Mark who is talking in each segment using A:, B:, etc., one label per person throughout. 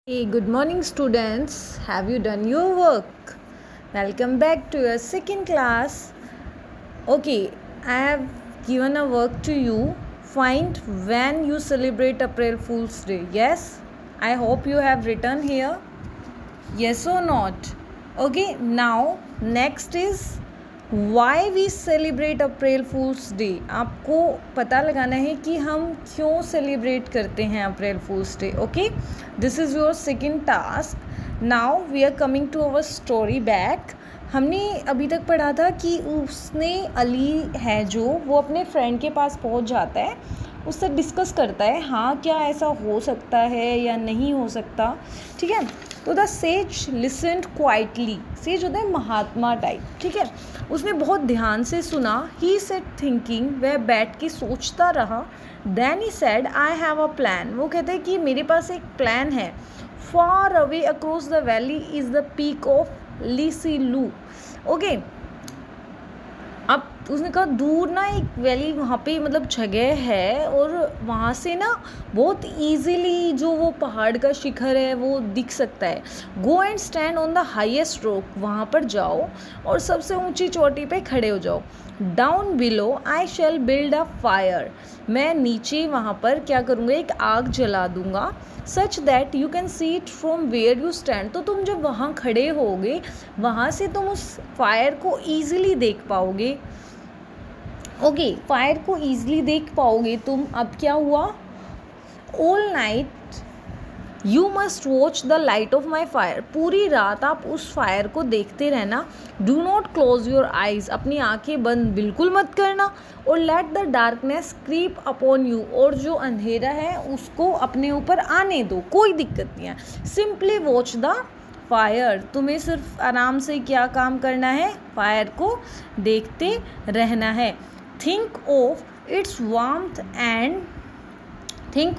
A: Hey, good morning, students. Have you done your work? Welcome back to your second class. Okay, I have given a work to you. Find when you celebrate April Fool's Day. Yes, I hope you have written here. Yes or not? Okay, now next is why we celebrate April fools day. आपको पता लगाना है कि हम क्यों celebrate करते हैं April fools day. Okay, this is your second task. Now we are coming to our story back. हमने अभी तक पढ़ा था कि उसने अली है जो वो अपने फ्रेंड के पास पहुंच जाता है, उससे डिस्कस करता है हाँ क्या ऐसा हो सकता है या नहीं हो सकता. ठीक है, तो the sage listened quietly. Sage होता है महात्मा टाइप. ठीक है, उसने बहुत ध्यान से सुना. ही सेड थिंकिंग, वह बैठ के सोचता रहा. Then he said I have a plan. वो कहता है कि मेरे पास एक प्लान है. Far away across the valley is the peak of Lisilu. Okay, अब उसने कहा दूर ना एक वैली वहाँ पे मतलब जगह है और वहाँ से ना बहुत इजीली जो वो पहाड़ का शिखर है वो दिख सकता है. Go and stand on the highest rock. वहाँ पर जाओ और सबसे ऊंची चोटी पे खड़े हो जाओ. Down below I shall build a fire. मैं नीचे वहाँ पर क्या करूँगा, एक आग जला दूँगा. Such that you can see it from where you stand. तो तुम जब वहाँ खड़े होगे वहाँ से तुम उस फायर को ईजिली देख पाओगे. ओके, फायर को ईजिली देख पाओगे तुम. अब क्या हुआ, all night you must watch the light of my fire. पूरी रात आप उस फायर को देखते रहना. Do not close your eyes. अपनी आंखें बंद बिल्कुल मत करना. और let the darkness creep upon you. और जो अंधेरा है उसको अपने ऊपर आने दो, कोई दिक्कत नहीं है. Simply watch the fire. तुम्हें सिर्फ आराम से क्या काम करना है, फायर को देखते रहना है. Think of its warmth and think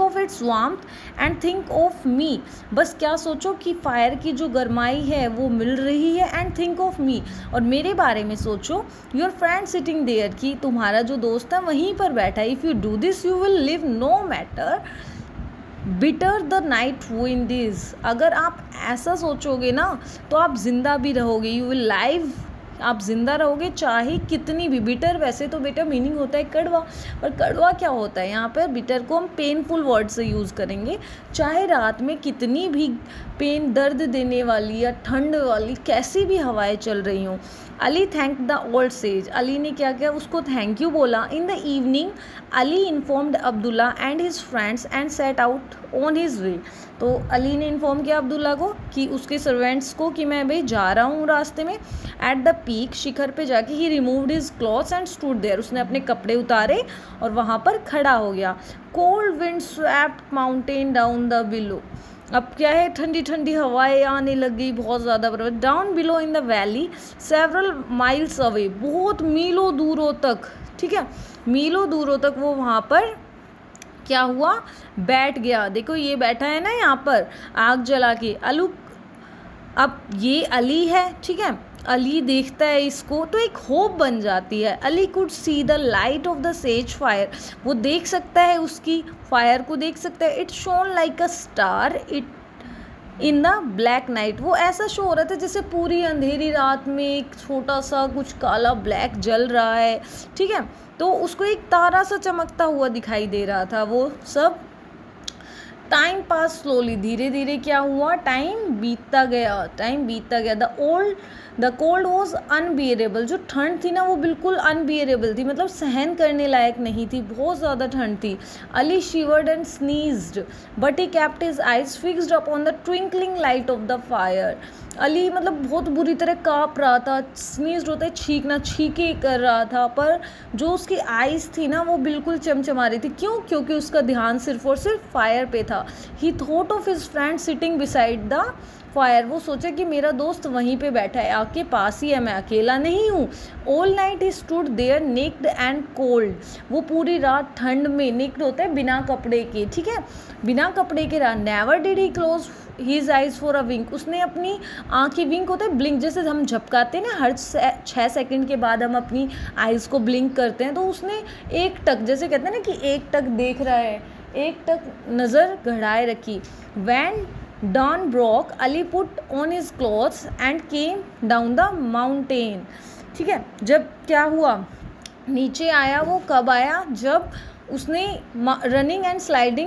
A: of me. बस क्या सोचो कि फायर की जो गर्माई है वो मिल रही है. एंड थिंक ऑफ मी, और मेरे बारे में सोचो. योर फ्रेंड सिटिंग देयर, कि तुम्हारा जो दोस्त है वहीं पर बैठा है. If you do this you will live no matter bitter the night wind is. अगर आप ऐसा सोचोगे ना तो आप जिंदा भी रहोगे. यू विल लाइव, आप जिंदा रहोगे चाहे कितनी भी. बिटर वैसे तो बेटा मीनिंग होता है कड़वा, पर कड़वा क्या होता है यहाँ पर, बिटर को हम पेनफुल वर्ड से यूज़ करेंगे. चाहे रात में कितनी भी पेन, दर्द देने वाली या ठंड वाली कैसी भी हवाएं चल रही हों. Ali thank the old sage. Ali ने क्या किया, उसको थैंक यू बोला. In the evening Ali informed Abdullah and his friends and set out on his way. तो अली ने इन्फॉर्म किया अब्दुल्ला को कि उसके सर्वेंट्स को कि मैं भाई जा रहा हूँ रास्ते में. एट द पीक, शिखर पे जाके ही removed his clothes and stood there. उसने अपने कपड़े उतारे और वहाँ पर खड़ा हो गया. Cold wind swept mountain down the below. अब क्या है, ठंडी ठंडी हवाएं आने लग गई बहुत ज़्यादा. बराबर down below in the valley several miles away. बहुत मीलों दूरों तक, ठीक है, मीलों दूरों तक वो वहाँ पर क्या हुआ, बैठ गया. देखो ये बैठा है ना यहाँ पर आग जला के. अब ये अली है, ठीक है. अली देखता है इसको तो एक होप बन जाती है. Ali could see the light of the sage fire. वो देख सकता है, उसकी फायर को देख सकता है. It shone like a star it in the black night. वो ऐसा शो हो रहा था जैसे पूरी अंधेरी रात में एक छोटा सा कुछ काला ब्लैक जल रहा है. ठीक है, तो उसको एक तारा सा चमकता हुआ दिखाई दे रहा था. वो सब टाइम पास स्लोली, धीरे धीरे क्या हुआ, टाइम बीतता गया. The cold was unbearable. जो ठंड थी ना वो बिल्कुल अनबियरेबल थी, मतलब सहन करने लायक नहीं थी, बहुत ज़्यादा ठंड थी. Ali shivered and sneezed but he kept his eyes fixed upon the twinkling light of the fire. Ali मतलब बहुत बुरी तरह काँप रहा था. स्नीज्ड होता है छींकना, छींके कर रहा था, पर जो उसकी आइज़ थी ना वो बिल्कुल चमचमा रही थी. क्यों? क्योंकि उसका ध्यान सिर्फ और सिर्फ फायर पे था. He thought of his friend sitting beside the fire. वो सोचा कि मेरा दोस्त वहीं पे बैठा है, आपके पास ही है, मैं अकेला नहीं हूँ. All night he stood there naked and cold. वो पूरी रात ठंड में, नेक्ड होता है बिना कपड़े के, ठीक है, बिना कपड़े के रहा. Never did he close his eyes for a wink. उसने अपनी आँखें, विंक होता है ब्लिंक, जैसे हम झपकाते हैं ना, हर 6 सेकंड के बाद हम अपनी आइज़ को ब्लिंक करते हैं. तो उसने एक टक, जैसे कहते हैं ना कि एक टक देख रहा है, एक टक नज़र गड़ाए रखी. When dawn broke, Ali put on his clothes and came down the mountain. ठीक है, जब क्या हुआ, नीचे आया, वो कब आया, जब उसने running and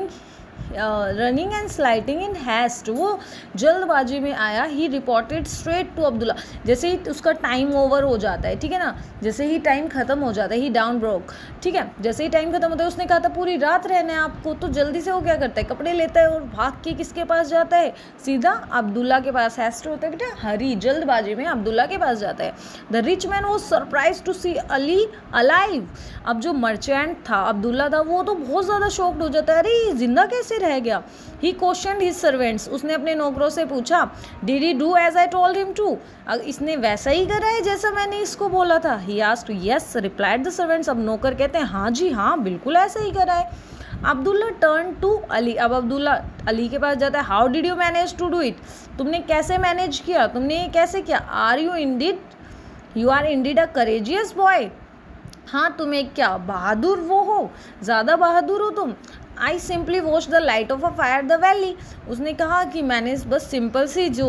A: sliding in haste, वो जल्दबाजी में आया. He reported straight to Abdullah, जैसे ही उसका टाइम ओवर हो जाता है, ठीक है ना, जैसे ही टाइम ख़त्म हो जाता है, ही डाउन ब्रोक, ठीक है, जैसे ही टाइम ख़त्म होता है, उसने कहा था पूरी रात रहना है आपको, तो जल्दी से वो क्या करता है, कपड़े लेता है और भाग के किसके पास जाता है, सीधा अब्दुल्ला के पास. हैस्ट होता है बेटा हरी, जल्दबाजी में अब्दुल्ला के पास जाता है. The rich man was surprise to see Ali alive. अब जो मर्चेंट था, अब्दुल्ला था, वो तो बहुत ज़्यादा शॉक्ड हो जाता है, अरे जिंदा कैसे रह गया. ही क्वेश्चनड हिज सर्वेंट्स, उसने अपने नौकरों से पूछा, did he do as I told him to, इसने वैसा ही करा है जैसा मैंने इसको बोला था. He asked yes replied the servants, अब नौकर कहते हैं हाँ जी हाँ बिल्कुल ऐसा ही करा है. अब्दुल्ला टर्न टू अली, अब अब्दुल्ला अली के पास जाता है. How did you manage to do it, तुमने कैसे मैनेज किया, तुमने ये कैसे किया. Are you indeed, you are indeed a courageous boy, हाँ तुम एक क्या बहादुर वो हो, ज़्यादा बहादुर हो तुम. I simply watch the light of a fire the valley, उसने कहा कि मैंने बस सिंपल सी जो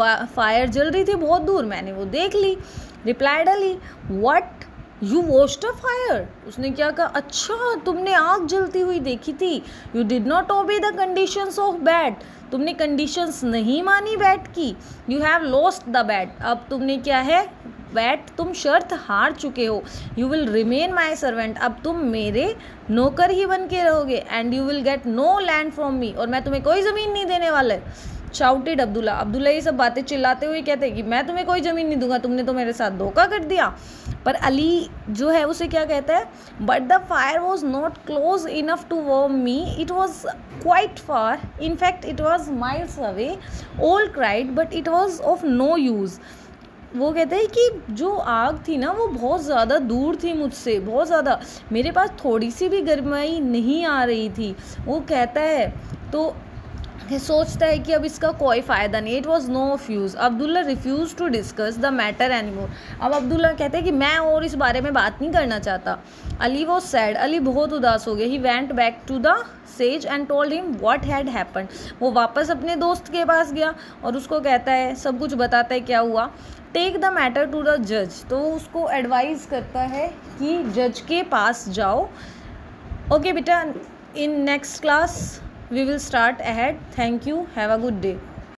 A: फायर जल रही थी बहुत दूर, मैंने वो देख ली. Replied Ali what you watched a fire, उसने क्या कहा, अच्छा तुमने आग जलती हुई देखी थी. You did not obey the conditions of bet, तुमने कंडीशंस नहीं मानी बैट की. You have lost the bet, अब तुमने क्या है बैट, तुम शर्त हार चुके हो. You will remain my servant, अब तुम मेरे नौकर ही बन के रहोगे. And you will get no land from me, और मैं तुम्हें कोई ज़मीन नहीं देने वाला है. शाउटेड अब्दुल्ला, अब्दुल्ला ये सब बातें चिल्लाते हुए कहते हैं कि मैं तुम्हें कोई ज़मीन नहीं दूंगा, तुमने तो मेरे साथ धोखा कर दिया. पर अली जो है उसे क्या कहता है, but the fire was not close enough to warm me, it was quite far, in fact it was miles away. All cried but it was of no use, वो कहते हैं कि जो आग थी ना वो बहुत ज़्यादा दूर थी मुझसे, बहुत ज़्यादा, मेरे पास थोड़ी सी भी गर्माई नहीं आ रही थी. वो कहता है तो सोचता है कि अब इसका कोई फ़ायदा नहीं. It was no of use. Abdullah refuse to discuss the matter anymore, अब अब्दुल्ला कहते हैं कि मैं और इस बारे में बात नहीं करना चाहता. अली वॉज सैड, अली बहुत उदास हो गया. He went back to the sage and told him what had happened, वो वापस अपने दोस्त के पास गया और उसको कहता है, सब कुछ बताता है क्या हुआ. Take the matter to the जज, तो उसको एडवाइज़ करता है कि जज के पास जाओ. ओके बेटा, in next class we will start ahead. Thank you, have a good day.